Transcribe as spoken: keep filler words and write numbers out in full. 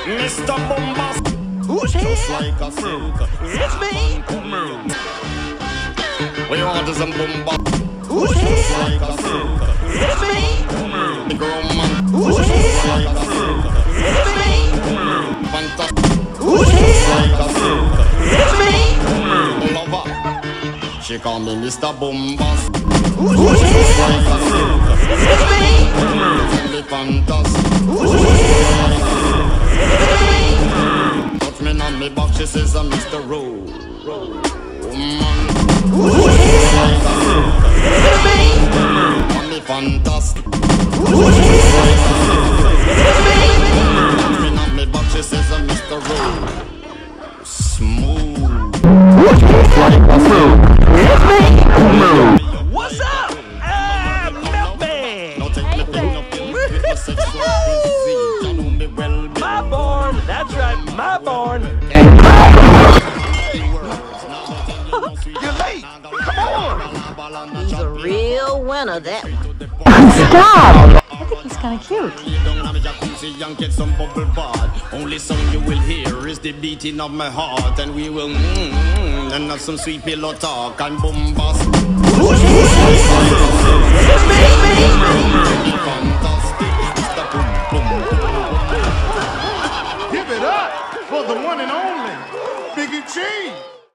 Mister Bombast. Who's here? Just like a silk. It's me. We want some Bombast. Who's Just here? like a silk. It's me. Girl man. Who's Just here? like a silk. It's me. Fantastic. Who's Just here? like a silk. It's me. Lover. She call me Mister Bombast. Who's Just here? like a silk. It's me. Only fantastic. Who's here? It's me. Touch me on me back, she says I'm Mister Rowe. Woman. Who's here? Like a silk. It's me. Only fantastic. Who's here? It's me. Touch me on me back, she says I'm Mister Rowe. Smooth. What's up? Ah, Milkman. Now take me thing up with my sexual physique. You know me well, me My born. That's right, my born. You're late. Come on. He's a real winner, that one. Stop! I think he's kind of cute. And get some bubble bath. Only song you will hear is the beating of my heart, and we will mm, mm, and have some sweet pillow talk and bombast. Who's here? It's me.